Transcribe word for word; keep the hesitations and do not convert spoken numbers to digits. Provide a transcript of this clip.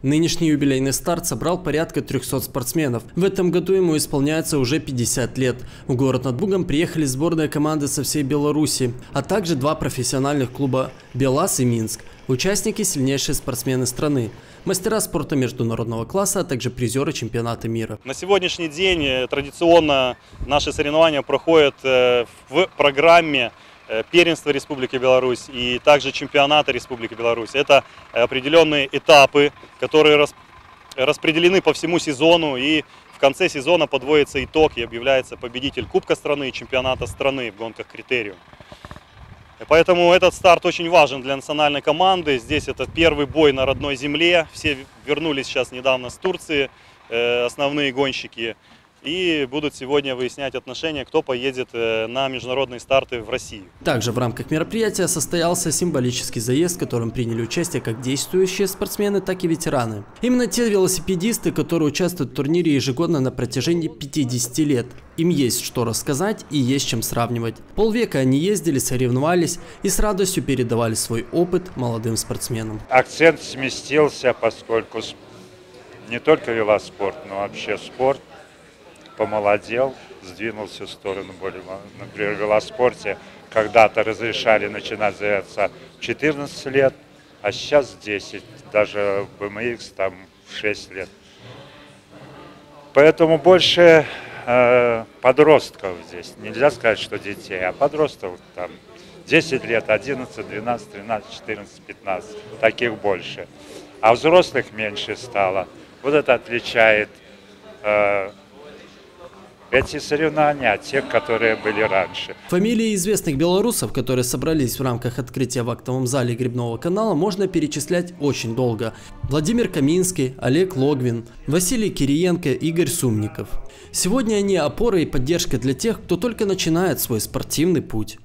Нынешний юбилейный старт собрал порядка трёхсот спортсменов. В этом году ему исполняется уже пятьдесят лет. В город над Бугом приехали сборные команды со всей Беларуси, а также два профессиональных клуба «Белаз» и «Минск». Участники – сильнейшие спортсмены страны, мастера спорта международного класса, а также призеры чемпионата мира. На сегодняшний день традиционно наши соревнования проходят в программе первенства Республики Беларусь и также чемпионата Республики Беларусь. Это определенные этапы, которые распределены по всему сезону, и в конце сезона подводится итог и объявляется победитель Кубка страны и чемпионата страны в гонках «Критериум». Поэтому этот старт очень важен для национальной команды. Здесь это первый бой на родной земле. Все вернулись сейчас недавно с Турции, основные гонщики. И будут сегодня выяснять отношения, кто поедет на международные старты в Россию. Также в рамках мероприятия состоялся символический заезд, в котором приняли участие как действующие спортсмены, так и ветераны. Именно те велосипедисты, которые участвуют в турнире ежегодно на протяжении пятидесяти лет. Им есть что рассказать и есть чем сравнивать. Полвека они ездили, соревновались и с радостью передавали свой опыт молодым спортсменам. Акцент сместился, поскольку не только велоспорт, но вообще спорт помолодел, сдвинулся в сторону более, например, в велоспорте когда-то разрешали начинать заняться в четырнадцать лет, а сейчас десять, даже в бэ эм икс там в шесть лет. Поэтому больше э, подростков здесь, нельзя сказать, что детей, а подростков там десять лет, одиннадцать, двенадцать, тринадцать, четырнадцать, пятнадцать, таких больше, а взрослых меньше стало. Вот это отличает э, эти соревнования от тех, которые были раньше. Фамилии известных белорусов, которые собрались в рамках открытия в актовом зале Грибного канала, можно перечислять очень долго. Владимир Каминский, Олег Логвин, Василий Кириенко, Игорь Сумников. Сегодня они опора и поддержка для тех, кто только начинает свой спортивный путь.